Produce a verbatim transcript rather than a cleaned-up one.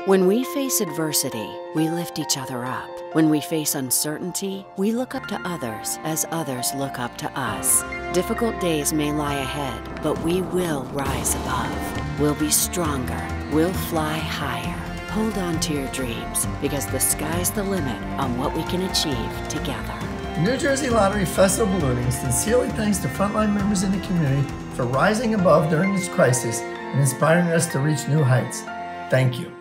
When we face adversity, we lift each other up. When we face uncertainty, we look up to others as others look up to us. Difficult days may lie ahead, but we will rise above. We'll be stronger. We'll fly higher. Hold on to your dreams, because the sky's the limit on what we can achieve together. New Jersey Lottery Festival Ballooning sincerely thanks to frontline members in the community for rising above during this crisis and inspiring us to reach new heights. Thank you.